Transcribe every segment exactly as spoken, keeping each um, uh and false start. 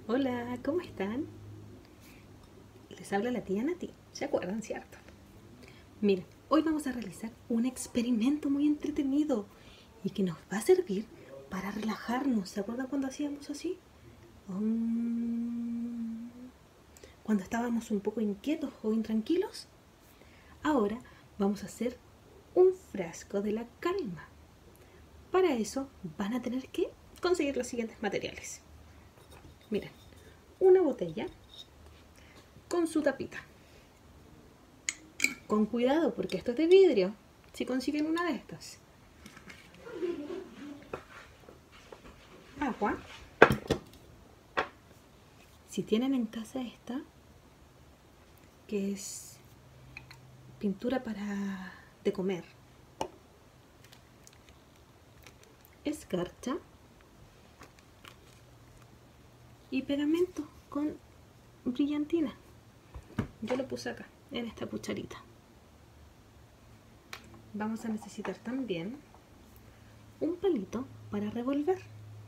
Hola, ¿cómo están? Les habla la tía Nati, ¿se acuerdan, cierto? Miren, hoy vamos a realizar un experimento muy entretenido y que nos va a servir para relajarnos. ¿Se acuerdan cuando hacíamos así? Um, cuando estábamos un poco inquietos o intranquilos. Ahora vamos a hacer un frasco de la calma. Para eso van a tener que conseguir los siguientes materiales. Miren, una botella con su tapita. Con cuidado porque esto es de vidrio, si consiguen una de estas. Agua. Si tienen en casa esta, que es pintura para de comer. Escarcha. Y pegamento con brillantina. Yo lo puse acá, en esta cucharita. Vamos a necesitar también un palito para revolver.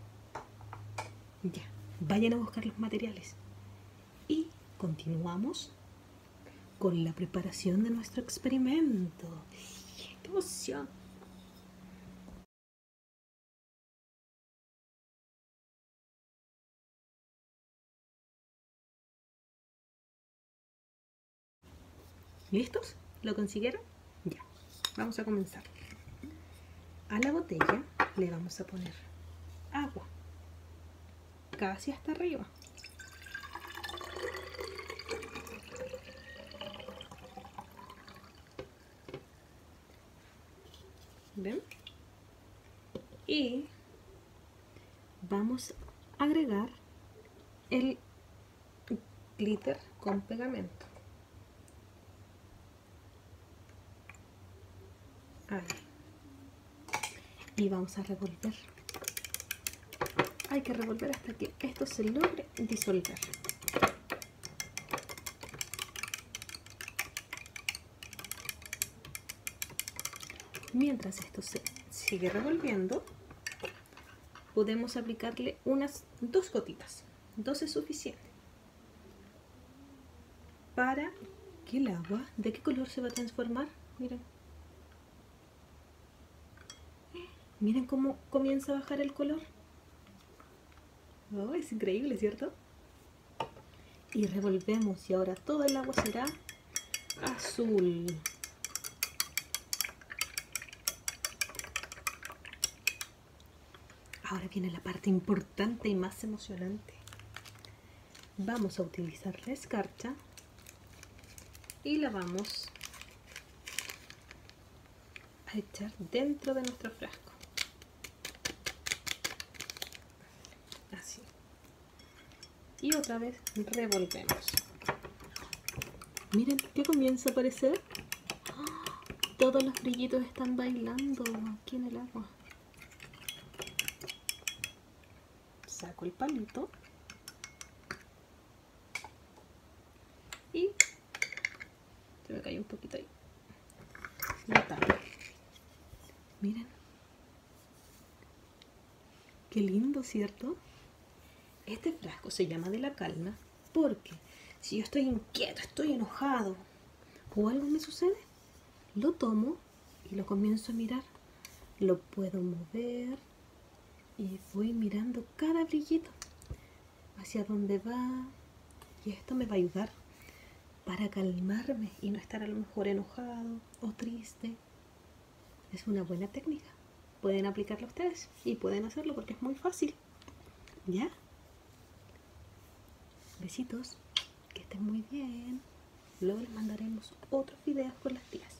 Ya, vayan a buscar los materiales. Y continuamos con la preparación de nuestro experimento. ¡Qué emoción! ¿Listos? ¿Lo consiguieron? Ya, vamos a comenzar. A la botella le vamos a poner agua, casi hasta arriba. ¿Ven? Y vamos a agregar el glitter con pegamento. Ahí. Y vamos a revolver. Hay que revolver hasta que esto se logre disolver. Mientras esto se sigue revolviendo, podemos aplicarle unas dos gotitas. Dos es suficiente. Para que el agua, ¿de qué color se va a transformar? Miren. Miren cómo comienza a bajar el color. Oh, es increíble, ¿cierto? Y revolvemos y ahora todo el agua será azul. Ahora viene la parte importante y más emocionante. Vamos a utilizar la escarcha y la vamos a echar dentro de nuestro frasco. Así. Y otra vez revolvemos. Miren qué comienza a aparecer. ¡Oh! Todos los brillitos están bailando aquí en el agua. Saco el palito y se me cayó un poquito ahí. La tapo. Miren. Qué lindo, ¿cierto? Este frasco se llama de la calma porque si yo estoy inquieto, estoy enojado o algo me sucede, lo tomo y lo comienzo a mirar. Lo puedo mover y voy mirando cada brillito hacia dónde va, y esto me va a ayudar para calmarme y no estar a lo mejor enojado o triste. Es una buena técnica. Pueden aplicarla ustedes y pueden hacerlo porque es muy fácil. ¿Ya? Besitos, que estén muy bien. Luego les mandaremos otros videos con las tías.